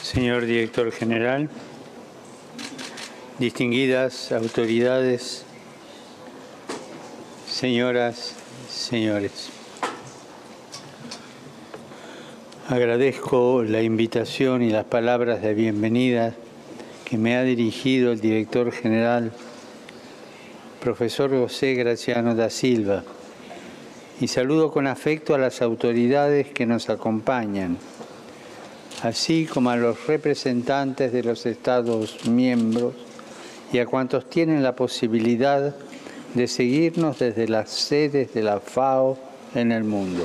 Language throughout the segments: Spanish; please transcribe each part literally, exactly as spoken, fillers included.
Señor Director General, distinguidas autoridades, señoras, señores. Agradezco la invitación y las palabras de bienvenida que me ha dirigido el Director General, profesor José Graciano da Silva, y saludo con afecto a las autoridades que nos acompañan, así como a los representantes de los Estados miembros y a cuantos tienen la posibilidad de seguirnos desde las sedes de la FAO en el mundo.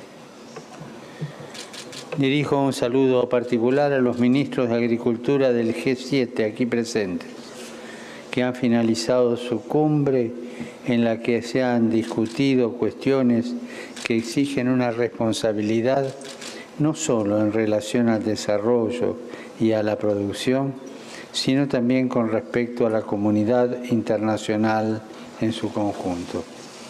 Dirijo un saludo particular a los ministros de Agricultura del G siete aquí presentes, que han finalizado su cumbre en la que se han discutido cuestiones que exigen una responsabilidad no solo en relación al desarrollo y a la producción, sino también con respecto a la comunidad internacional en su conjunto.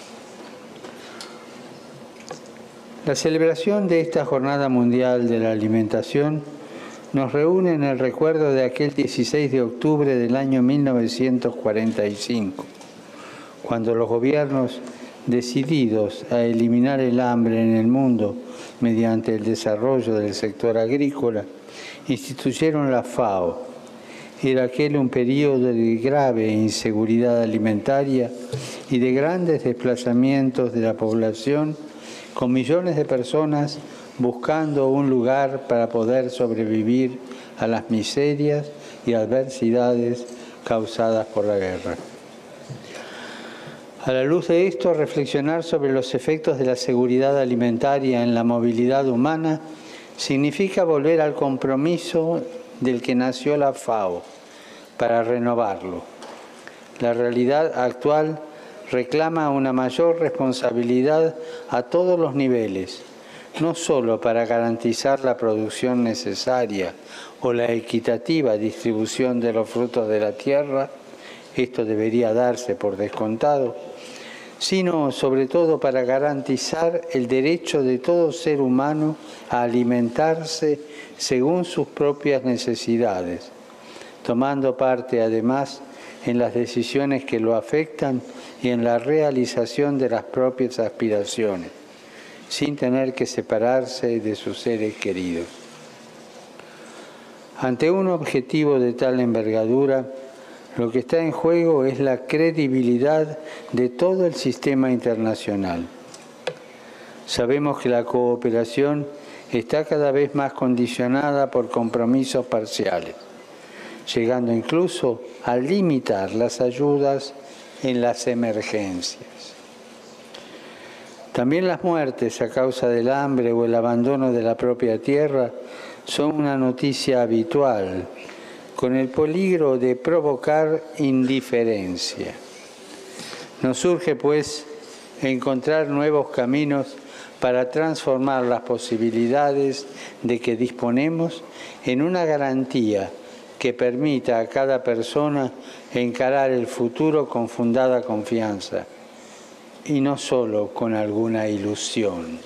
La celebración de esta Jornada Mundial de la Alimentación nos reúne en el recuerdo de aquel dieciséis de octubre del año mil novecientos cuarenta y cinco, cuando los gobiernos decididos a eliminar el hambre en el mundo mediante el desarrollo del sector agrícola, instituyeron la FAO. Era aquel un periodo de grave inseguridad alimentaria y de grandes desplazamientos de la población, con millones de personas buscando un lugar para poder sobrevivir a las miserias y adversidades causadas por la guerra. A la luz de esto, reflexionar sobre los efectos de la seguridad alimentaria en la movilidad humana significa volver al compromiso del que nació la FAO para renovarlo. La realidad actual reclama una mayor responsabilidad a todos los niveles, no solo para garantizar la producción necesaria o la equitativa distribución de los frutos de la tierra, esto debería darse por descontado, sino sobre todo para garantizar el derecho de todo ser humano a alimentarse según sus propias necesidades, tomando parte además en las decisiones que lo afectan y en la realización de las propias aspiraciones, sin tener que separarse de sus seres queridos. Ante un objetivo de tal envergadura, lo que está en juego es la credibilidad de todo el sistema internacional. Sabemos que la cooperación está cada vez más condicionada por compromisos parciales, llegando incluso a limitar las ayudas en las emergencias. También las muertes a causa del hambre o el abandono de la propia tierra son una noticia habitual, con el peligro de provocar indiferencia. Nos surge, pues, encontrar nuevos caminos para transformar las posibilidades de que disponemos en una garantía que permita a cada persona encarar el futuro con fundada confianza y no solo con alguna ilusión.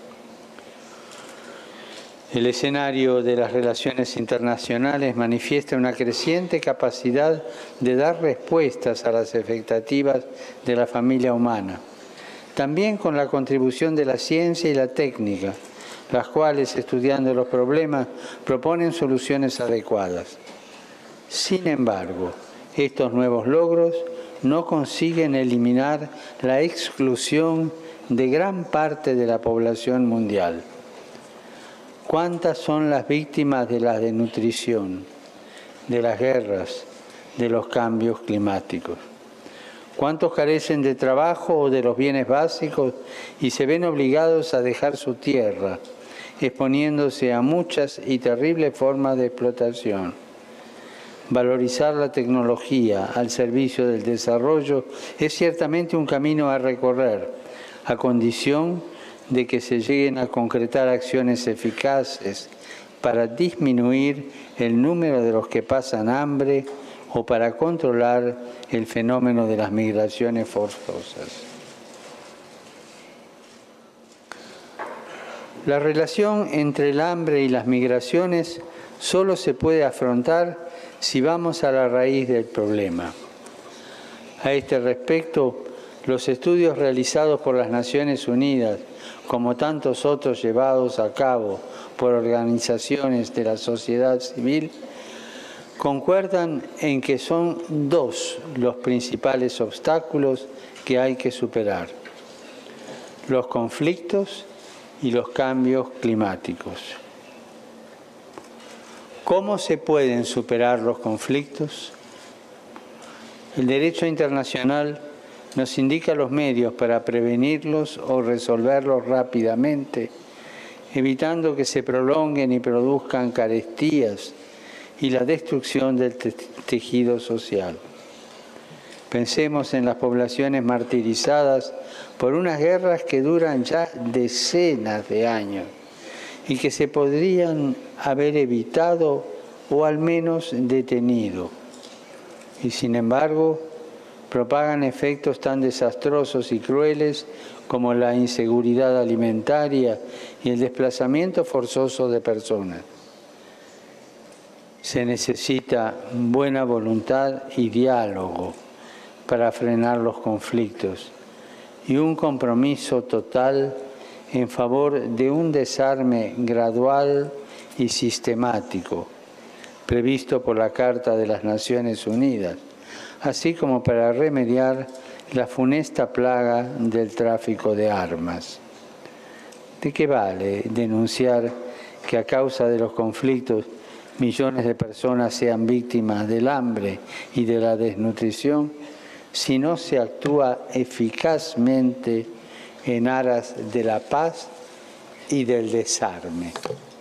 El escenario de las relaciones internacionales manifiesta una creciente capacidad de dar respuestas a las expectativas de la familia humana, también con la contribución de la ciencia y la técnica, las cuales, estudiando los problemas, proponen soluciones adecuadas. Sin embargo, estos nuevos logros no consiguen eliminar la exclusión de gran parte de la población mundial. ¿Cuántas son las víctimas de la desnutrición, de las guerras, de los cambios climáticos? ¿Cuántos carecen de trabajo o de los bienes básicos y se ven obligados a dejar su tierra, exponiéndose a muchas y terribles formas de explotación? Valorizar la tecnología al servicio del desarrollo es ciertamente un camino a recorrer, a condición de que se lleguen a concretar acciones eficaces para disminuir el número de los que pasan hambre o para controlar el fenómeno de las migraciones forzosas. La relación entre el hambre y las migraciones solo se puede afrontar si vamos a la raíz del problema. A este respecto, los estudios realizados por las Naciones Unidas, como tantos otros llevados a cabo por organizaciones de la sociedad civil, concuerdan en que son dos los principales obstáculos que hay que superar: los conflictos y los cambios climáticos. ¿Cómo se pueden superar los conflictos? El derecho internacional nos indica los medios para prevenirlos o resolverlos rápidamente, evitando que se prolonguen y produzcan carestías y la destrucción del te- tejido social. Pensemos en las poblaciones martirizadas por unas guerras que duran ya decenas de años y que se podrían haber evitado o al menos detenido. Y sin embargo, propagan efectos tan desastrosos y crueles como la inseguridad alimentaria y el desplazamiento forzoso de personas. Se necesita buena voluntad y diálogo para frenar los conflictos y un compromiso total en favor de un desarme gradual y sistemático, previsto por la Carta de las Naciones Unidas, así como para remediar la funesta plaga del tráfico de armas. ¿De qué vale denunciar que a causa de los conflictos millones de personas sean víctimas del hambre y de la desnutrición si no se actúa eficazmente en aras de la paz y del desarme?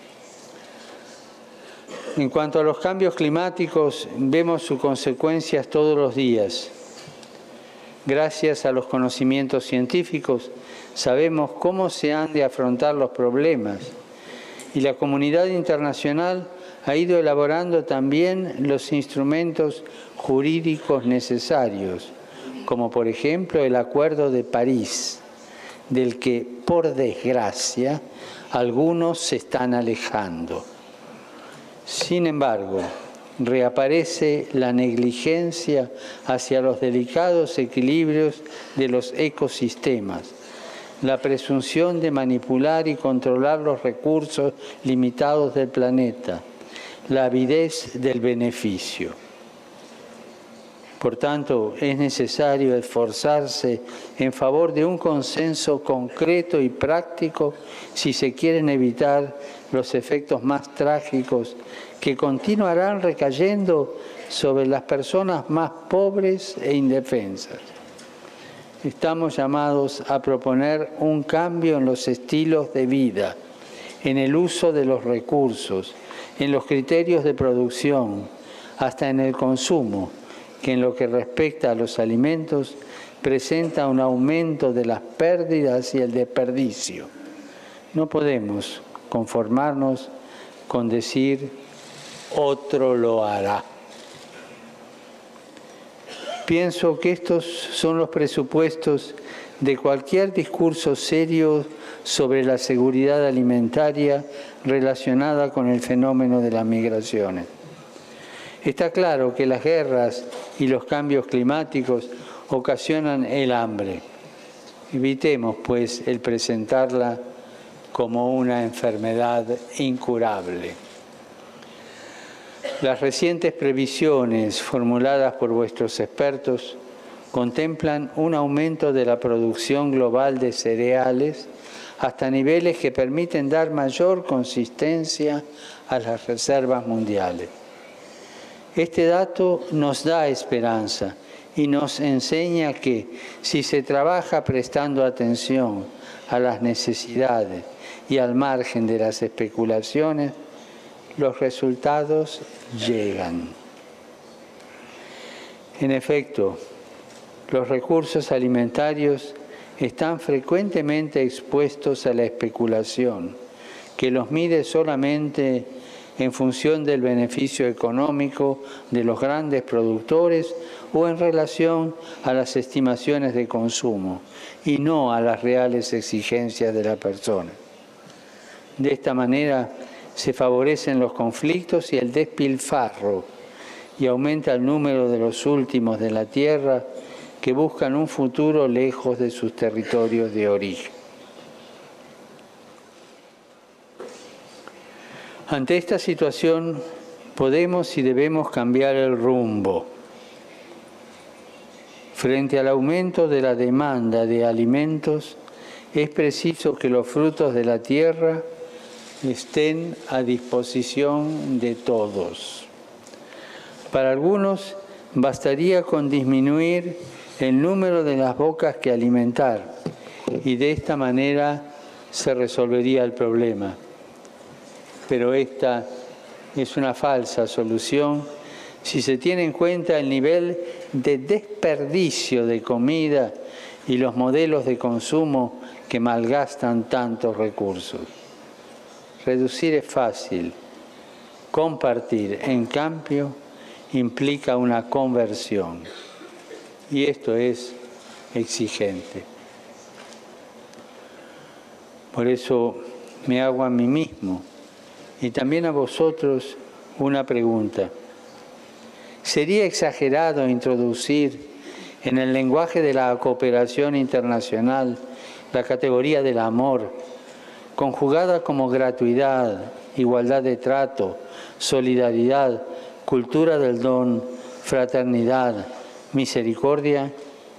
En cuanto a los cambios climáticos, vemos sus consecuencias todos los días. Gracias a los conocimientos científicos, sabemos cómo se han de afrontar los problemas y la comunidad internacional ha ido elaborando también los instrumentos jurídicos necesarios, como por ejemplo el Acuerdo de París, del que, por desgracia, algunos se están alejando. Sin embargo, reaparece la negligencia hacia los delicados equilibrios de los ecosistemas, la presunción de manipular y controlar los recursos limitados del planeta, la avidez del beneficio. Por tanto, es necesario esforzarse en favor de un consenso concreto y práctico si se quieren evitar los efectos más trágicos que continuarán recayendo sobre las personas más pobres e indefensas. Estamos llamados a proponer un cambio en los estilos de vida, en el uso de los recursos, en los criterios de producción, hasta en el consumo, que en lo que respecta a los alimentos presenta un aumento de las pérdidas y el desperdicio. No podemos conformarnos con decir otro lo hará. Pienso que estos son los presupuestos de cualquier discurso serio sobre la seguridad alimentaria relacionada con el fenómeno de las migraciones. Está claro que las guerras y los cambios climáticos ocasionan el hambre. Evitemos, pues, el presentarla como una enfermedad incurable. Las recientes previsiones formuladas por vuestros expertos contemplan un aumento de la producción global de cereales hasta niveles que permiten dar mayor consistencia a las reservas mundiales. Este dato nos da esperanza y nos enseña que si se trabaja prestando atención a las necesidades y al margen de las especulaciones, los resultados llegan. En efecto, los recursos alimentarios están frecuentemente expuestos a la especulación, que los mide solamente en función del beneficio económico de los grandes productores o en relación a las estimaciones de consumo y no a las reales exigencias de la persona. De esta manera se favorecen los conflictos y el despilfarro, y aumenta el número de los últimos de la tierra que buscan un futuro lejos de sus territorios de origen. Ante esta situación, podemos y debemos cambiar el rumbo. Frente al aumento de la demanda de alimentos, es preciso que los frutos de la tierra estén a disposición de todos. Para algunos, bastaría con disminuir el número de las bocas que alimentar, y de esta manera se resolvería el problema. Pero esta es una falsa solución si se tiene en cuenta el nivel de desperdicio de comida y los modelos de consumo que malgastan tantos recursos. Reducir es fácil, compartir, en cambio, implica una conversión, y esto es exigente. Por eso me hago a mí mismo y también a vosotros una pregunta. ¿Sería exagerado introducir en el lenguaje de la cooperación internacional la categoría del amor, conjugada como gratuidad, igualdad de trato, solidaridad, cultura del don, fraternidad, misericordia?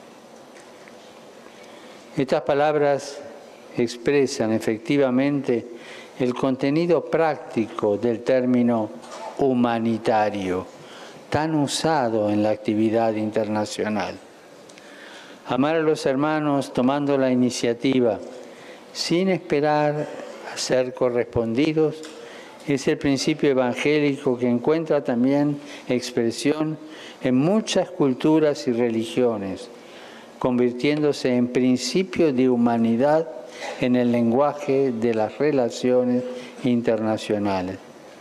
Estas palabras expresan efectivamente el contenido práctico del término humanitario, tan usado en la actividad internacional. Amar a los hermanos tomando la iniciativa, sin esperar a ser correspondidos, es el principio evangélico que encuentra también expresión en muchas culturas y religiones, convirtiéndose en principio de humanidad en el lenguaje de las relaciones internacionales.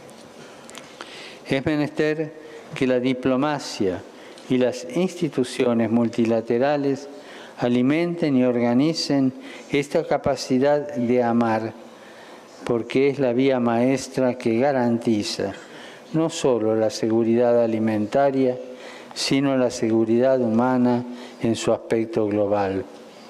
Es menester que la diplomacia y las instituciones multilaterales alimenten y organicen esta capacidad de amar, porque es la vía maestra que garantiza no solo la seguridad alimentaria, sino la seguridad humana en su aspecto global.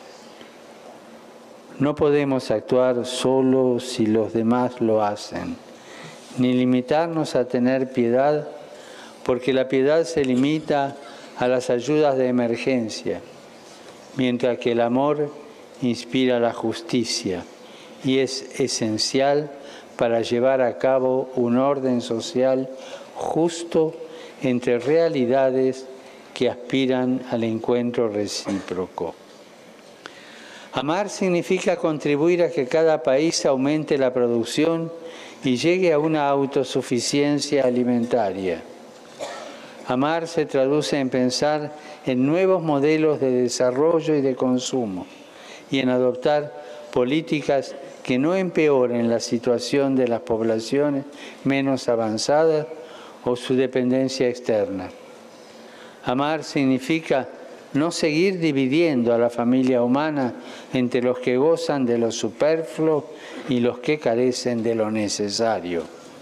No podemos actuar solo si los demás lo hacen, ni limitarnos a tener piedad, porque la piedad se limita a las ayudas de emergencia, mientras que el amor inspira la justicia y es esencial para llevar a cabo un orden social justo entre realidades que aspiran al encuentro recíproco. Amar significa contribuir a que cada país aumente la producción y llegue a una autosuficiencia alimentaria. Amar se traduce en pensar en nuevos modelos de desarrollo y de consumo y en adoptar políticas que no empeoren la situación de las poblaciones menos avanzadas o su dependencia externa. Amar significa no seguir dividiendo a la familia humana entre los que gozan de lo superfluo y los que carecen de lo necesario.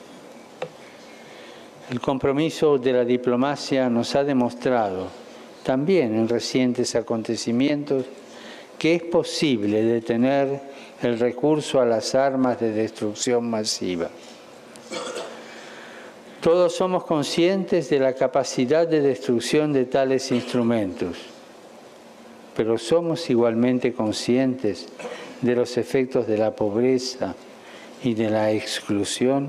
El compromiso de la diplomacia nos ha demostrado, también en recientes acontecimientos, que es posible detener el recurso a las armas de destrucción masiva. Todos somos conscientes de la capacidad de destrucción de tales instrumentos, pero somos igualmente conscientes de los efectos de la pobreza y de la exclusión.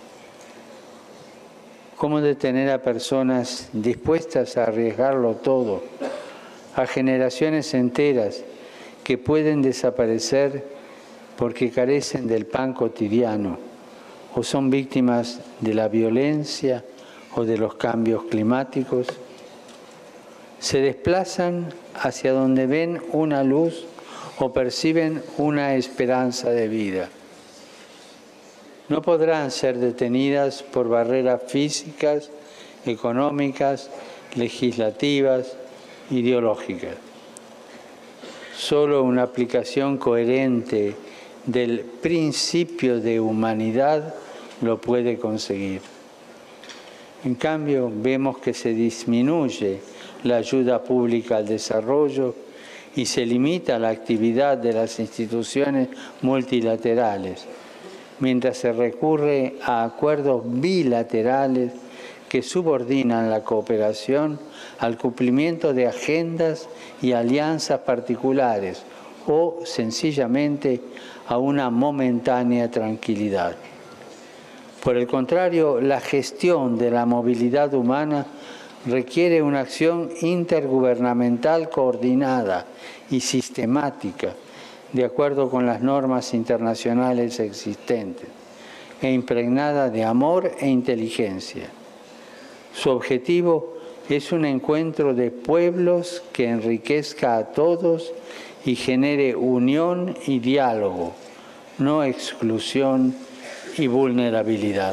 ¿Cómo detener a personas dispuestas a arriesgarlo todo, a generaciones enteras que pueden desaparecer porque carecen del pan cotidiano o son víctimas de la violencia o de los cambios climáticos? Se desplazan hacia donde ven una luz o perciben una esperanza de vida. No podrán ser detenidas por barreras físicas, económicas, legislativas, ideológicas. Solo una aplicación coherente del principio de humanidad lo puede conseguir. En cambio, vemos que se disminuye la ayuda pública al desarrollo y se limita la actividad de las instituciones multilaterales, mientras se recurre a acuerdos bilaterales que subordinan la cooperación al cumplimiento de agendas y alianzas particulares o, sencillamente, a una momentánea tranquilidad. Por el contrario, la gestión de la movilidad humana requiere una acción intergubernamental coordinada y sistemática, de acuerdo con las normas internacionales existentes, e impregnada de amor e inteligencia. Su objetivo es un encuentro de pueblos que enriquezca a todos y genere unión y diálogo, no exclusión y vulnerabilidad.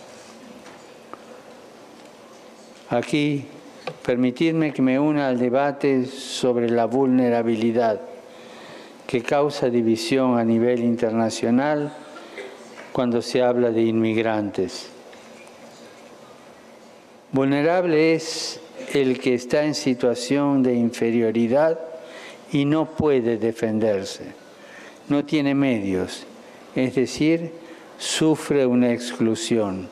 Aquí, permitidme que me una al debate sobre la vulnerabilidad, que causa división a nivel internacional cuando se habla de inmigrantes. Vulnerable es el que está en situación de inferioridad y no puede defenderse, no tiene medios, es decir, sufre una exclusión.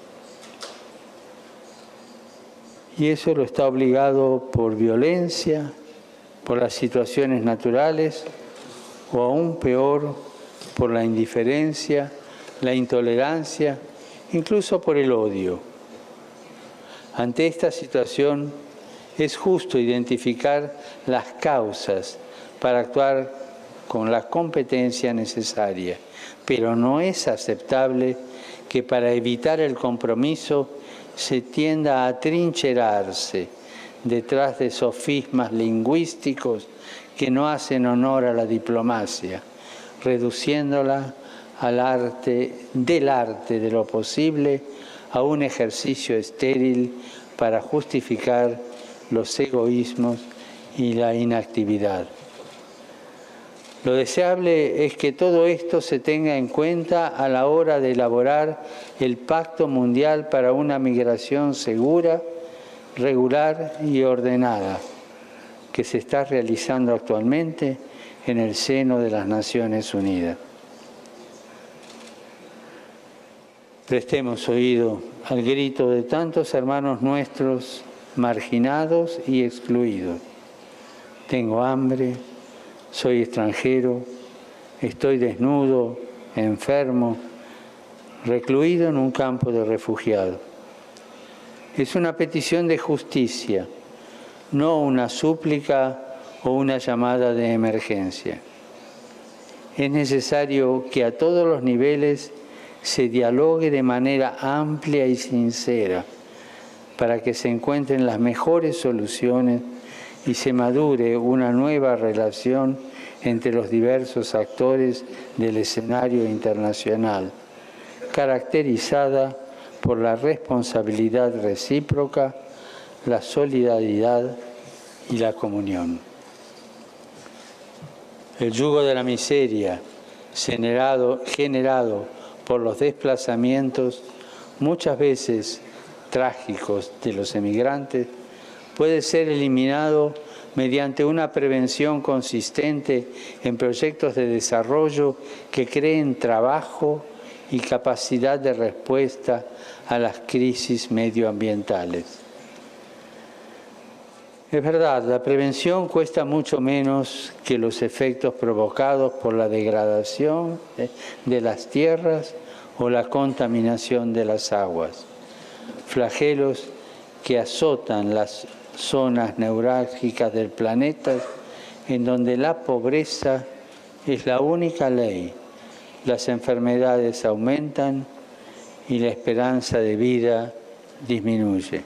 Y eso lo está obligado por violencia, por las situaciones naturales o aún peor, por la indiferencia, la intolerancia, incluso por el odio. Ante esta situación es justo identificar las causas para actuar con la competencia necesaria, pero no es aceptable que para evitar el compromiso se tienda a atrincherarse detrás de sofismas lingüísticos que no hacen honor a la diplomacia, reduciéndola al arte del arte de lo posible a un ejercicio estéril para justificar los egoísmos y la inactividad. Lo deseable es que todo esto se tenga en cuenta a la hora de elaborar el Pacto Mundial para una migración segura, regular y ordenada, que se está realizando actualmente en el seno de las Naciones Unidas. Prestemos oído al grito de tantos hermanos nuestros marginados y excluidos. Tengo hambre, soy extranjero, estoy desnudo, enfermo, recluido en un campo de refugiados. Es una petición de justicia, no una súplica o una llamada de emergencia. Es necesario que a todos los niveles se dialogue de manera amplia y sincera para que se encuentren las mejores soluciones y se madure una nueva relación entre los diversos actores del escenario internacional, caracterizada por la responsabilidad recíproca, la solidaridad y la comunión. El yugo de la miseria generado, generado por los desplazamientos, muchas veces trágicos, de los emigrantes, puede ser eliminado mediante una prevención consistente en proyectos de desarrollo que creen trabajo y capacidad de respuesta a las crisis medioambientales. Es verdad, la prevención cuesta mucho menos que los efectos provocados por la degradación de las tierras o la contaminación de las aguas, flagelos que azotan las zonas neurálgicas del planeta en donde la pobreza es la única ley, las enfermedades aumentan y la esperanza de vida disminuye.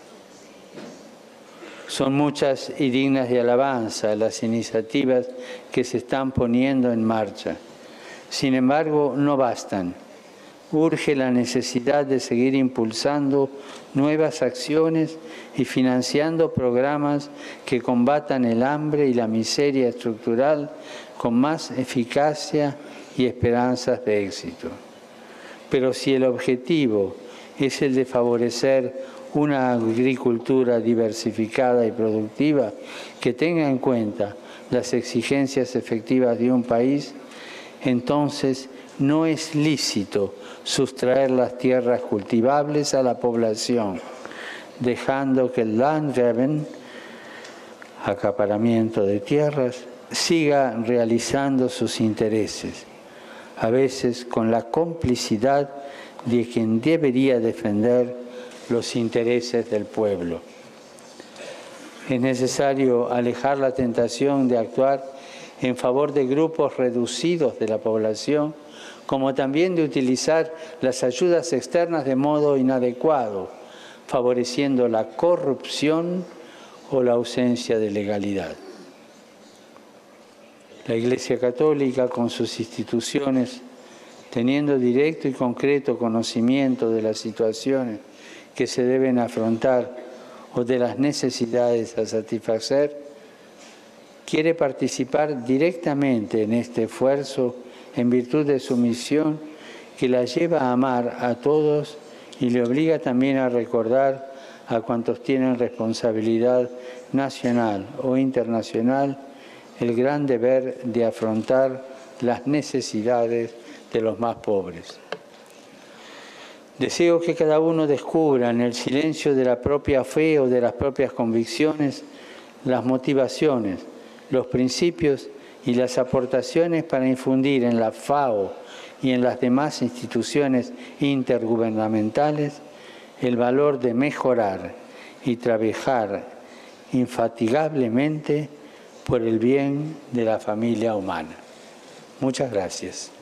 Son muchas y dignas de alabanza las iniciativas que se están poniendo en marcha. Sin embargo, no bastan. Urge la necesidad de seguir impulsando nuevas acciones y financiando programas que combatan el hambre y la miseria estructural con más eficacia y esperanzas de éxito. Pero si el objetivo es el de favorecer una agricultura diversificada y productiva que tenga en cuenta las exigencias efectivas de un país, entonces no es lícito sustraer las tierras cultivables a la población, dejando que el land grabbing, acaparamiento de tierras, siga realizando sus intereses, a veces con la complicidad de quien debería defender los intereses del pueblo. Es necesario alejar la tentación de actuar en favor de grupos reducidos de la población, como también de utilizar las ayudas externas de modo inadecuado, favoreciendo la corrupción o la ausencia de legalidad. La Iglesia Católica, con sus instituciones, teniendo directo y concreto conocimiento de las situaciones que se deben afrontar o de las necesidades a satisfacer, quiere participar directamente en este esfuerzo en virtud de su misión que la lleva a amar a todos y le obliga también a recordar a cuantos tienen responsabilidad nacional o internacional el gran deber de afrontar las necesidades de los más pobres. Deseo que cada uno descubra en el silencio de la propia fe o de las propias convicciones las motivaciones, los principios y las aportaciones para infundir en la FAO y en las demás instituciones intergubernamentales el valor de mejorar y trabajar infatigablemente por el bien de la familia humana. Muchas gracias.